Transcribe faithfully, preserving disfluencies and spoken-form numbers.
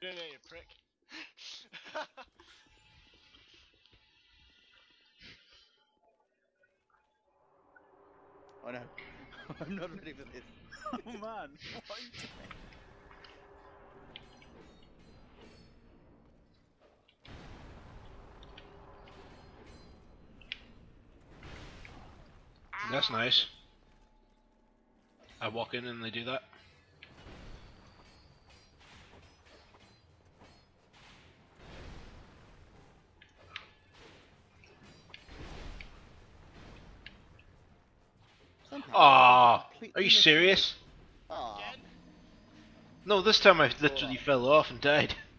No, no, you prick. Oh no, I'm not ready for this. Oh man, what are you doing? That's nice. I walk in and they do that. Somehow, Ah, completely are you missed serious? Aw. Again? No, this time I literally fell off and died.